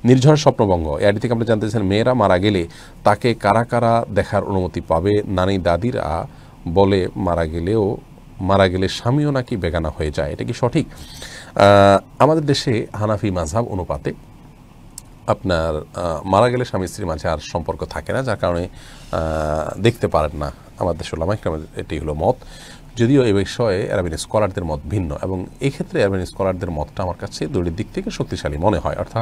নির্ঝর স্বপ্নভঙ্গ AID থেকে আপনি জানতেছেন মেয়েরা মারা গেলে তাকে কারা কারা দেখার অনুমতি পাবে? নানি দাদিরা বলে মারা গেলে স্বামীও নাকি বেগানা হয়ে যায়, এটা কি সঠিক? আমাদের দেশে হানাফি মাযহাব অনুপাতে আপনার মারা গেলে স্বামী স্ত্রীর মাঝে আর সম্পর্ক থাকে না, যার কারণে দেখতে পারেন না আমাদের দেশের উলামায়ে কেরামের এটি হলো মত। যদিও এ বিষয়ে আরবিন স্কলারদের মত ভিন্ন, এবং এই ক্ষেত্রে আরবিন স্কলারদের মতটা আমার কাছে দুটির দিক থেকে শক্তিশালী মনে হয়। অর্থাৎ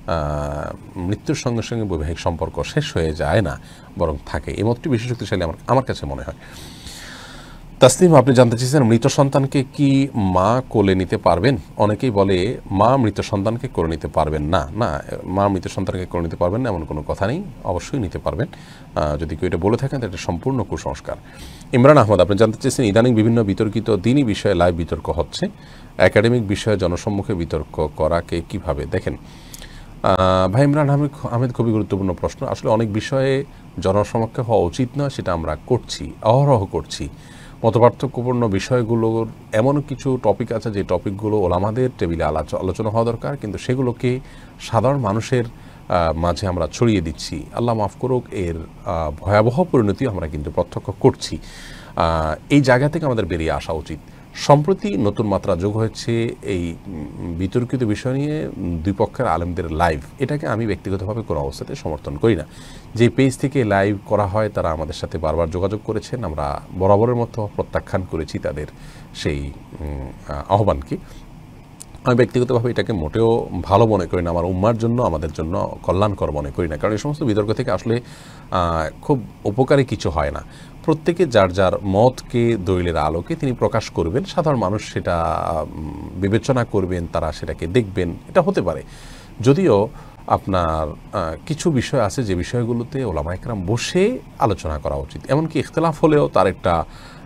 মৃত্যুর সঙ্গে সঙ্গে বৈবাহিক সম্পর্ক শেষ হয়ে যায় না, বরং থাকে। এই মতটি বেশি শক্তিশালী আমার কাছে মনে হয়। তাসলিম, আপনি জানতে চেয়েছেন মৃত সন্তানকে কি মা কোলে নিতে পারবেন? অনেকেই বলে মা মৃত সন্তানকে কোলে নিতে পারবেন না। না, মা মৃত সন্তানকে কোলে নিতে পারবেন না এমন কোনো কথা নেই, অবশ্যই নিতে পারবেন। যদি কেউ এটা বলে থাকেন এটা সম্পূর্ণ কুসংস্কার। ইমরান আহমদ, আপনি জানতে চেয়েছেন ইদানিং বিভিন্ন বিতর্কিত দিনই বিষয়ে লাইভ বিতর্ক হচ্ছে, একাডেমিক বিষয়ে জনসম্মুখে বিতর্ক করাকে কিভাবে দেখেন? ভাই ইমরান আহমেদ, খুবই গুরুত্বপূর্ণ প্রশ্ন। আসলে অনেক বিষয়ে জনসমক্ষে হওয়া উচিত নয়, সেটা আমরা করছি, অহরহ করছি। মতপার্থক্যপূর্ণ বিষয়গুলোর এমন কিছু টপিক আছে যে টপিকগুলো ওলামাদের টেবিলে আলোচনা হওয়া দরকার, কিন্তু সেগুলোকে সাধারণ মানুষের মাঝে আমরা ছড়িয়ে দিচ্ছি। আল্লাহ মাফ করুক, এর ভয়াবহ পরিণতি আমরা কিন্তু প্রত্যক্ষ করছি। এই জায়গা থেকে আমাদের বেরিয়ে আসা উচিত। সম্প্রতি নতুন মাত্রা যোগ হয়েছে এই বিতর্কিত বিষয় নিয়ে দুই পক্ষের আলেমদের লাইভ। এটাকে আমি ব্যক্তিগতভাবে কোনো অবস্থাতে সমর্থন করি না। যে পেজ থেকে লাইভ করা হয় তারা আমাদের সাথে বারবার যোগাযোগ করেছেন, আমরা বরাবরের মতো প্রত্যাখ্যান করেছি তাদের সেই আহ্বানকে। আমি ব্যক্তিগতভাবে এটাকে মোটেও ভালো মনে করি না, আমার উম্মার জন্য, আমাদের জন্য কল্যাণকর মনে করি না। কারণ এই সমস্ত বিতর্ক থেকে আসলে খুব উপকারী কিছু হয় না। প্রত্যেকে যার যার মতকে দলিলের আলোকে তিনি প্রকাশ করবেন, সাধারণ মানুষ সেটা বিবেচনা করবেন, তারা সেটাকে দেখবেন, এটা হতে পারে। যদিও আপনার কিছু বিষয় আছে যে বিষয়গুলোতে ওলামায়ে কেরাম বসে আলোচনা করা উচিত, এমনকি ইখতিলাফ হলেও তার একটা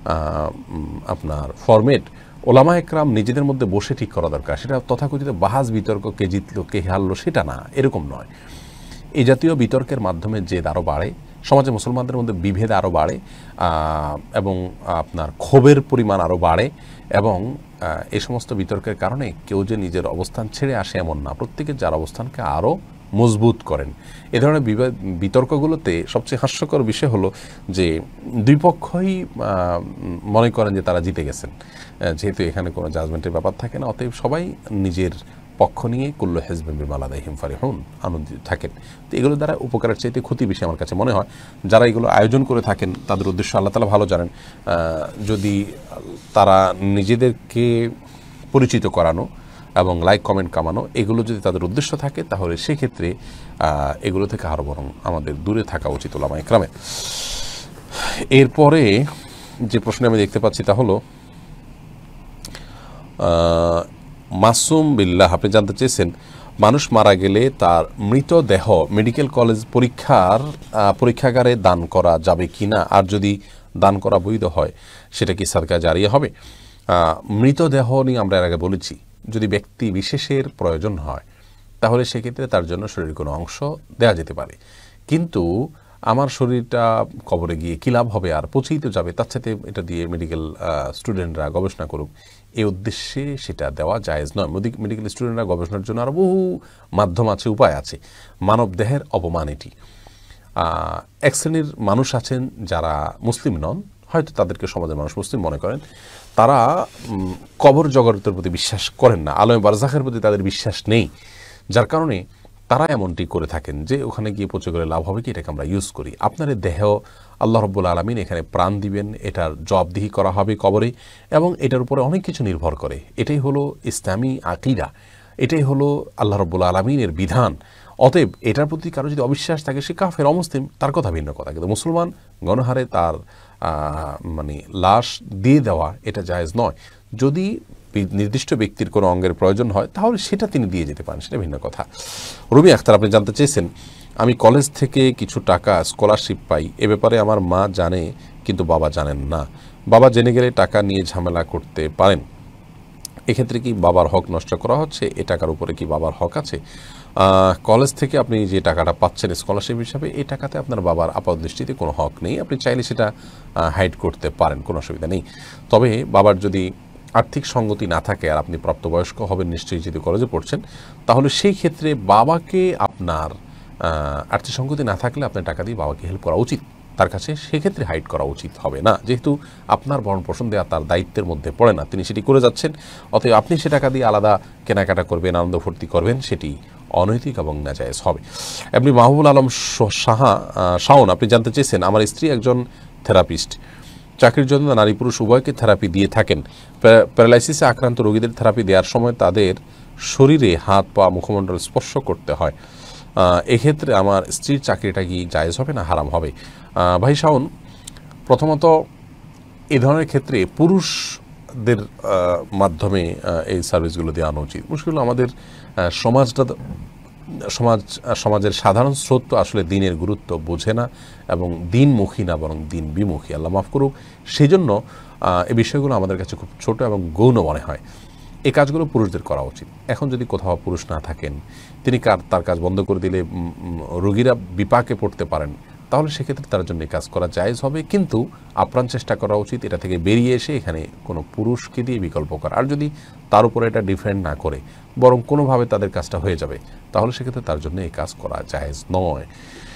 আপনার ফরম্যাট ওলামায়ে কেরাম নিজেদের মধ্যে বসে ঠিক করা দরকার। সেটা তথাকথিত বাহাজ বিতর্ক, কে জিতলো কে হারলো সেটা না, এরকম নয়। এই জাতীয় বিতর্কের মাধ্যমে জেদ আরও বাড়ে, সমাজে মুসলমানদের মধ্যে বিভেদ আরও বাড়ে, এবং আপনার ক্ষোভের পরিমাণ আরও বাড়ে, এবং এই সমস্ত বিতর্কের কারণে কেউ যে নিজের অবস্থান ছেড়ে আসে এমন না, প্রত্যেকে যার অবস্থানকে আরও মজবুত করেন। এ ধরনের বিতর্কগুলোতে সবচেয়ে হাস্যকর বিষয় হলো যে দুই পক্ষই মনে করেন যে তারা জিতে গেছেন, যেহেতু এখানে কোনো জাজমেন্টের ব্যাপার থাকে না, অতএব সবাই নিজের পক্ষ নিয়ে কুল্লু হিজবিন বিমা লাদাইহিম ফারিহুন আনন্দিত থাকেন। তো এগুলো দ্বারা উপকারের চাইতে ক্ষতি বেশি আমার কাছে মনে হয়। যারা এগুলো আয়োজন করে থাকেন তাদের উদ্দেশ্য আল্লাহ তাআলা ভালো জানেন। যদি তারা নিজেদেরকে পরিচিত করানো এবং লাইক কমেন্ট কামানো, এগুলো যদি তাদের উদ্দেশ্য থাকে, তাহলে সেক্ষেত্রে এগুলো থেকে আরও বরং আমাদের দূরে থাকা উচিত উলামায়ে কেরামের। এরপরে যে প্রশ্ন আমি দেখতে পাচ্ছি তা হলো মাসুম বিল্লাহ, আপনি জানতে চেয়েছেন মানুষ মারা গেলে তার মৃতদেহ মেডিকেল কলেজ পরীক্ষাগারে দান করা যাবে কি না, আর যদি দান করা বৈধ হয় সেটা কি সাদকা জারিয়া হবে? মৃতদেহ নিয়ে আমরা এর আগে বলেছি, যদি ব্যক্তি বিশেষের প্রয়োজন হয় তাহলে সেক্ষেত্রে তার জন্য শরীরের কোনো অংশ দেওয়া যেতে পারে, কিন্তু আমার শরীরটা কবরে গিয়ে কী লাভ হবে, আর পচেই তো যাবে, তার সাথে এটা দিয়ে মেডিকেল স্টুডেন্টরা গবেষণা করুক, এই উদ্দেশ্যে সেটা দেওয়া জায়েজ নয়। মেডিকেল স্টুডেন্টরা গবেষণার জন্য আরও বহু মাধ্যম আছে, উপায় আছে। মানব দেহের অপমান এটি। এক শ্রেণীর মানুষ আছেন যারা মুসলিম নন, হয়তো তাদেরকে সমাজের মানুষ মুসলিম মনে করেন, তারা কবর জগতের প্রতি বিশ্বাস করেন না, আলমে বারজাখের প্রতি তাদের বিশ্বাস নেই, যার কারণে তারা এমনটি করে থাকেন যে ওখানে গিয়ে পচে গেলে লাভ হবে কি, এটাকে আমরা ইউজ করি। আপনার দেহ আল্লাহ রাব্বুল আলামিন এখানে প্রাণ দিবেন, এটার জবাবদিহি করা হবে কবরে, এবং এটার উপরে অনেক কিছু নির্ভর করে। এটাই হলো ইসলামী আকীদা, এটাই হলো আল্লাহ রাব্বুল আলামিনের বিধান। অতএব এটার প্রতি কারো যদি অবিশ্বাস থাকে, সে কাফের, অমুসলিম, তার কথা ভিন্ন কথা, কিন্তু মুসলমান গণহারে তার লাশ দিয়ে দেওয়া এটা জায়েজ নয়। যদি নির্দিষ্ট ব্যক্তির কোনো অঙ্গের প্রয়োজন হয় তাহলে সেটা তিনি দিয়ে যেতে পারেন, সেটা ভিন্ন কথা। রুমি আখতার, আপনি জানতে চেয়েছেন আমি কলেজ থেকে কিছু টাকা স্কলারশিপ পাই, এ ব্যাপারে আমার মা জানে কিন্তু বাবা জানেন না, বাবা জেনে গেলে টাকা নিয়ে ঝামেলা করতে পারেন, এক্ষেত্রে কি বাবার হক নষ্ট করা হচ্ছে? এ টাকার উপরে কি বাবার হক আছে? কলেজ থেকে আপনি যে টাকাটা পাচ্ছেন স্কলারশিপ হিসাবে, এই টাকাতে আপনার বাবার আপাত দৃষ্টিতে কোনো হক নেই, আপনি চাইলে সেটা হাইড করতে পারেন, কোনো অসুবিধা নেই। তবে বাবার যদি আর্থিক সঙ্গতি না থাকে, আর আপনি প্রাপ্তবয়স্ক হবেন নিশ্চয়ই যদি কলেজে পড়ছেন, তাহলে সেই ক্ষেত্রে বাবাকে আপনার আর্থিক সঙ্গতি না থাকলে আপনার টাকা দিয়ে বাবাকে হেল্প করা উচিত, তার কাছে সেক্ষেত্রে হাইড করা উচিত হবে না, যেহেতু আপনার ভরণ পোষণ দেওয়া তার দায়িত্বের মধ্যে পড়ে না, তিনি সেটি করে যাচ্ছেন। অতএব আপনি সে টাকা দিয়ে আলাদা কেনাকাটা করবেন, আনন্দ ফুর্তি করবেন, সেটি অনৈতিক এবং নাজায়েজ হবে। আপনি মাহবুব আলম শাওন, আপনি জানতে চেয়েছেন, আমার স্ত্রী একজন থেরাপিস্ট, চাকরির জন্য নারী পুরুষ উভয়কে থেরাপি দিয়ে থাকেন। প্যারালাইসিসে আক্রান্ত রোগীদের থেরাপি দেওয়ার সময় তাদের শরীরে হাত পা মুখমণ্ডল স্পর্শ করতে হয়। এক্ষেত্রে আমার স্ত্রীর চাকরিটা কি জায়েজ হবে না হারাম হবে? ভাই শাওন, প্রথমত এই ধরনের ক্ষেত্রে পুরুষদের মাধ্যমে এই সার্ভিসগুলো দেওয়ানো উচিত। মুশকিল আমাদের সমাজের সাধারণ স্রোত তো আসলে দিনের গুরুত্ব বোঝে না এবং দিনমুখী না, বরং দিন বিমুখী, আল্লাহ মাফ করুক। সেই জন্য এই বিষয়গুলো আমাদের কাছে খুব ছোট এবং গৌণ মনে হয়। এই কাজগুলো পুরুষদের করা উচিত। এখন যদি কোথাও পুরুষ না থাকেন, তিনি তার কাজ বন্ধ করে দিলে রোগীরা বিপাকে পড়তে পারেন, তাহলে সেক্ষেত্রে তার জন্য এই কাজ করা জায়েজ হবে, কিন্তু আপ্রাণ চেষ্টা করা উচিত এটা থেকে বেরিয়ে এসে এখানে কোনো পুরুষকে দিয়ে বিকল্প করা। আর যদি তার উপরে এটা ডিফেন্ড না করে বরং কোনোভাবে তাদের কাজটা হয়ে যাবে, তাহলে সেক্ষেত্রে তার জন্য এই কাজ করা জায়েজ নয়।